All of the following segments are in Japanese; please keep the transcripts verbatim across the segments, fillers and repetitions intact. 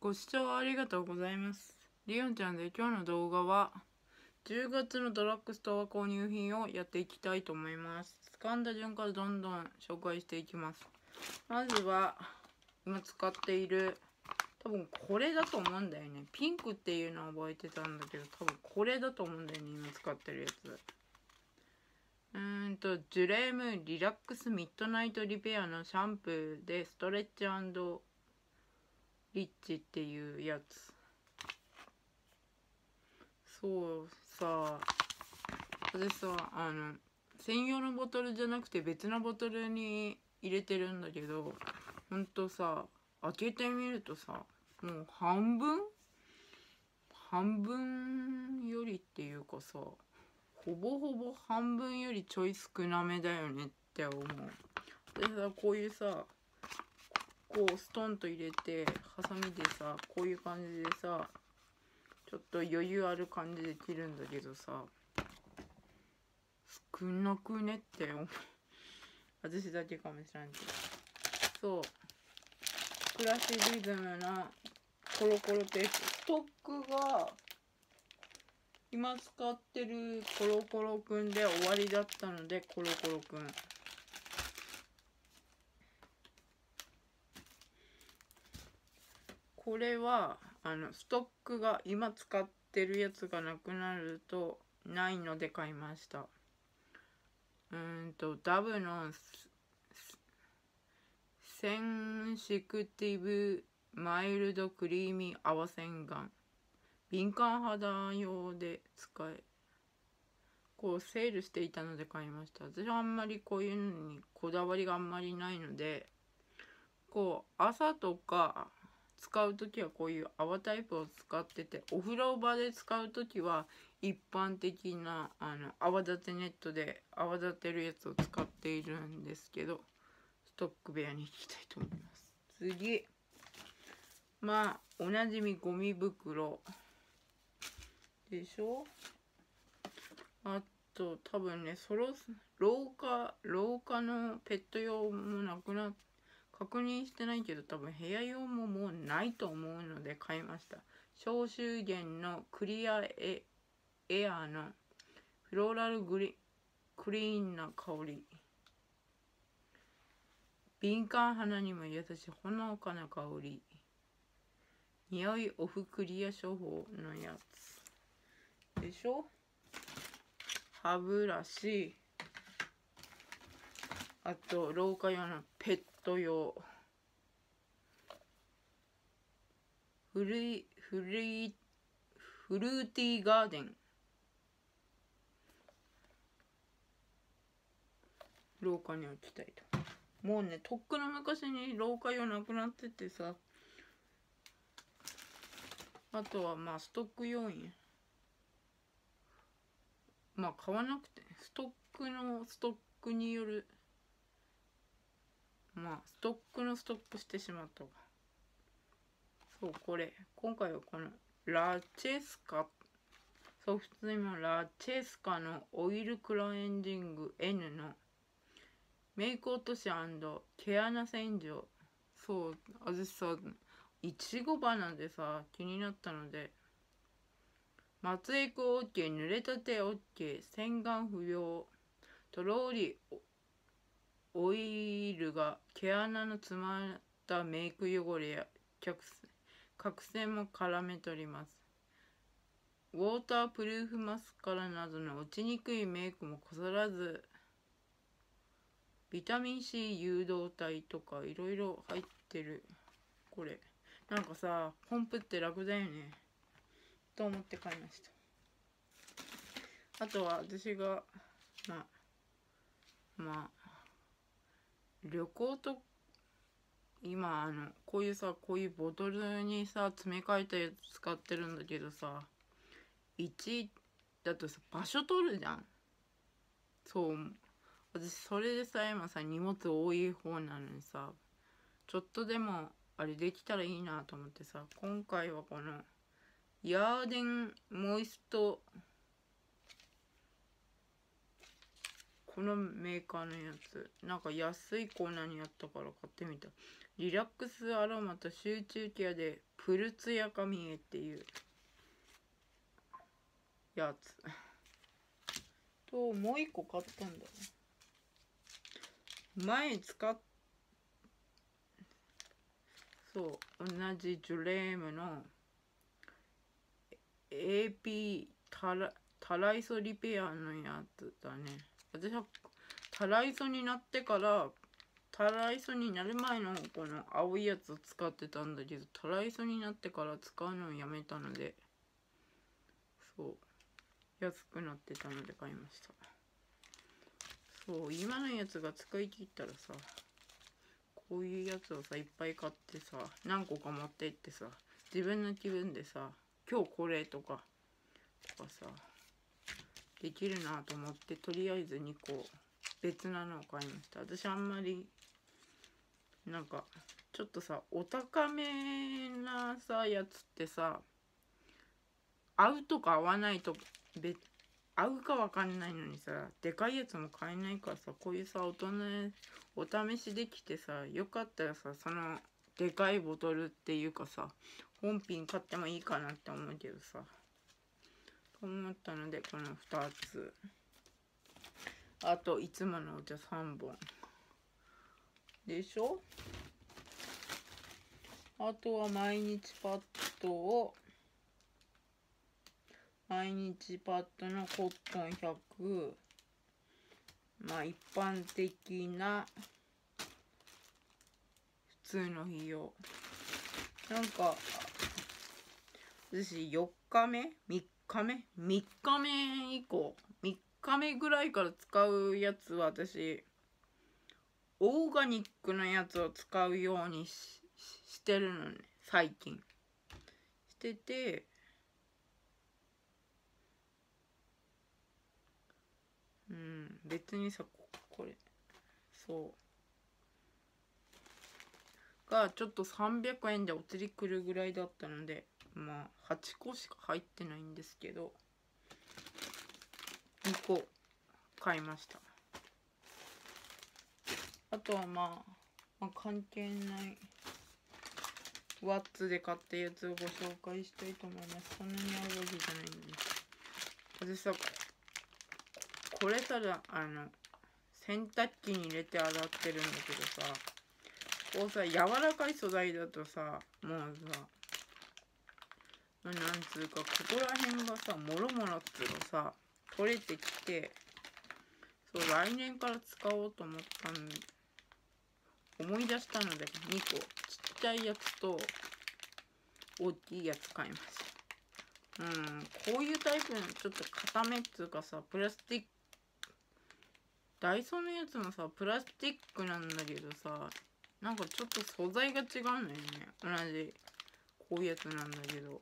ご視聴ありがとうございます。リオンちゃんで今日の動画はじゅうがつのドラッグストア購入品をやっていきたいと思います。掴んだ順からどんどん紹介していきます。まずは今使っている、多分これだと思うんだよね。ピンクっていうのを覚えてたんだけど、多分これだと思うんだよね、今使ってるやつ。うーんとジュレームリラックスミッドナイトリペアのシャンプーでストレッチ&リッチっていうやつ。そうさ、私さ、あの専用のボトルじゃなくて別のボトルに入れてるんだけど、ほんとさ、開けてみるとさ、もう半分半分よりっていうかさ、ほぼほぼ半分よりちょい少なめだよねって思う。でさ、こういうさ、こうストンと入れてハサミでさ、こういう感じでさ、ちょっと余裕ある感じで切るんだけどさ、少なくねって思う。私だけかもしらんけど。そう、クラシリズムのコロコロペースト、ストックが今使ってるコロコロくんで終わりだったので、コロコロくんこれはあのストックが今使ってるやつがなくなるとないので買いました。うーんとダブのセンシクティブマイルドクリーミー泡洗顔、敏感肌用で使え、こうセールしていたので買いました。私はあんまりこういうのにこだわりがあんまりないので、こう朝とか使う時はこういう泡タイプを使ってて、お風呂場で使う時は一般的なあの泡立てネットで泡立てるやつを使っているんですけど、ストック部屋に行きたいと思います。次、まあおなじみゴミ袋でしょ。あと多分ね、そろ廊下廊下のペット用もなくなって確認してないけど、多分部屋用ももうないと思うので買いました。消臭源のクリアエエアのフローラルグリクリーンな香り、敏感肌にも優しいほのかな香り、匂いオフクリア処方のやつでしょ。歯ブラシ、あと廊下用のペット用フリフリフルーティーガーデン、廊下に置きたいと。もうね、とっくの昔に廊下用なくなっててさ、あとはまあストック要員、まあ買わなくて、ストックのストックによる、まあストックのストックしてしまったわ。そう、これ今回はこのラチェスカ、そう普通にもラチェスカのオイルクラエンジング N のメイク落とし&毛穴洗浄。そう、私さ、いちご花でさ気になったので、松エク OK、 濡れたて OK、 洗顔不要、とろりオイルが毛穴の詰まったメイク汚れや角栓も絡め取ります。ウォータープルーフマスカラなどの落ちにくいメイクもこすらず、ビタミン C 誘導体とかいろいろ入ってる。これなんかさ、ポンプって楽だよねと思って買いました。あとは私がまあまあ旅行と今あのこういうさ、こういうボトルにさ詰め替えたやつ使ってるんだけどさ、いちだとさ場所取るじゃん。そう、私それでさ今さ荷物多い方なのにさ、ちょっとでもあれできたらいいなと思ってさ、今回はこのヤーデンモイスト、このメーカーのやつなんか安いコーナーにあったから買ってみた。リラックスアロマと集中ケアでプルツヤカミエっていうやつと、もう一個買ったんだ。前使っそう同じジュレームの エーピー タラタライソリペアのやつだね。私はタライソになってからタライソになる前のこの青いやつを使ってたんだけど、タライソになってから使うのをやめたので、そう安くなってたので買いました。そう今のやつが使い切ったらさ、こういうやつをさいっぱい買ってさ、何個か持って行ってさ、自分の気分でさ、今日これとかとかさできるなと思って、とりあえずにこ別なのを買いました。私あんまりなんかちょっとさお高めなさやつってさ、合うとか合わないと別合うかわかんないのにさ、でかいやつも買えないからさ、こういうさ大人お試しできてさ、よかったらさ、そのでかいボトルっていうかさ、本品買ってもいいかなって思うけどさ、と思ったのでこのふたつ、あといつものお茶さんぼんでしょ。あとは毎日パッドを毎日パッドのコットンひゃく、まあ一般的な普通の日用。なんか私よっかめみっかめみっかめ以降みっかめぐらいから使うやつは私オーガニックのやつを使うように し, してるのね、最近してて、うん、別にさ、これそうがちょっとさんびゃくえんでお釣りくるぐらいだったので、まあはちこしか入ってないんですけどにこ買いました。あとはまあ、まあ、関係ないワッツで買ったやつをご紹介したいと思います。そんなに合うわけじゃないんです。私さ、これただあの洗濯機に入れて洗ってるんだけどさ、こうさ柔らかい素材だとさ、もうさなんつうかここら辺がさもろもろっつうのさ取れてきて、そう来年から使おうと思ったん思い出したのでにこちっちゃいやつと大きいやつ買いました。うん、こういうタイプのちょっと固めっつうかさ、プラスチックダイソーのやつもさプラスチックなんだけどさ、なんかちょっと素材が違うんだよね。同じこういうやつなんだけど、うん、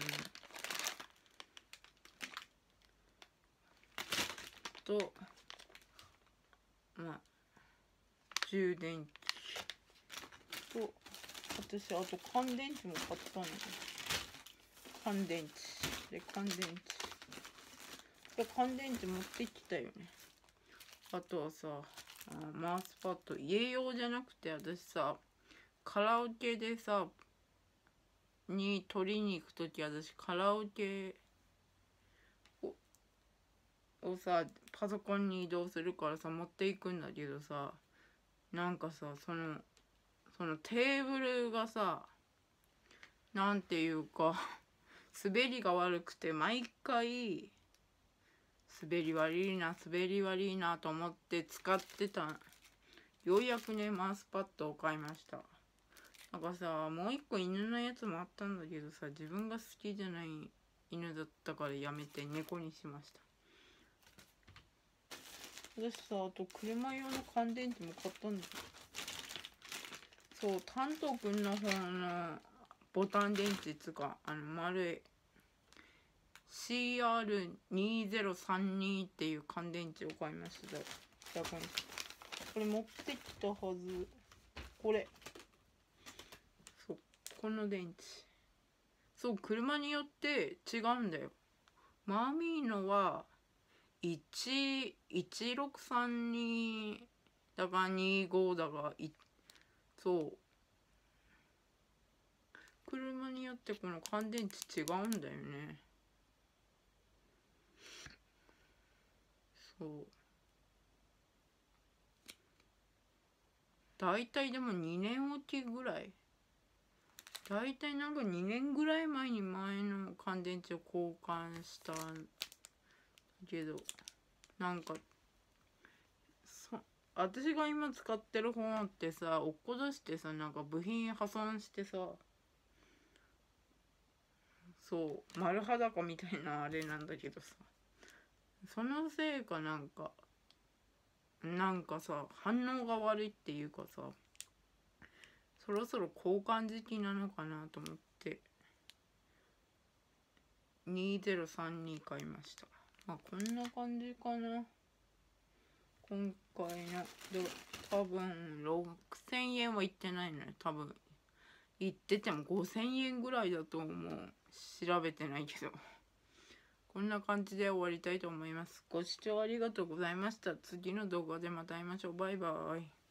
とまあ充電器と、私あと乾電池も買ったんだけど、乾電池で乾電池で乾電池持ってきたよね。あとはさあマウスパッド家用じゃなくて、私さカラオケでさに取りに行くとき、私カラオケををさパソコンに移動するからさ持っていくんだけどさ、なんかさそのそのテーブルがさなんていうか滑りが悪くて、毎回滑り悪いな滑り悪いなと思って使ってた。ようやくねマウスパッドを買いました。なんかさもう一個犬のやつもあったんだけどさ、自分が好きじゃない犬だったからやめて猫にしました。私さあと車用の乾電池も買ったんだよ。そう、担当くんの方のボタン電池つかあの丸い シーアールにせんさんじゅうに っていう乾電池を買いました。これ持ってきたはず。これそうこの電池、そう車によって違うんだよ。マミーのはいちいちろくさんにだかにじゅうごだか、そう車によってこの乾電池違うんだよね。そう。だいたいでもにねんおきぐらい。だいたいなんかにねんぐらい前に前の乾電池を交換したけど、なんか、そ私が今使ってる方ってさ、落っことしてさ、なんか部品破損してさ、そう、丸裸みたいなあれなんだけどさ、そのせいかなんか、なんかさ、反応が悪いっていうかさ、そろそろ交換時期なのかなと思ってにせんさんじゅうに買いました。まあこんな感じかな今回の。で多分ろくせんえんはいってないのよ。多分いっててもごせんえんぐらいだと思う。調べてないけど。こんな感じで終わりたいと思います。ご視聴ありがとうございました。次の動画でまた会いましょう。バイバイ。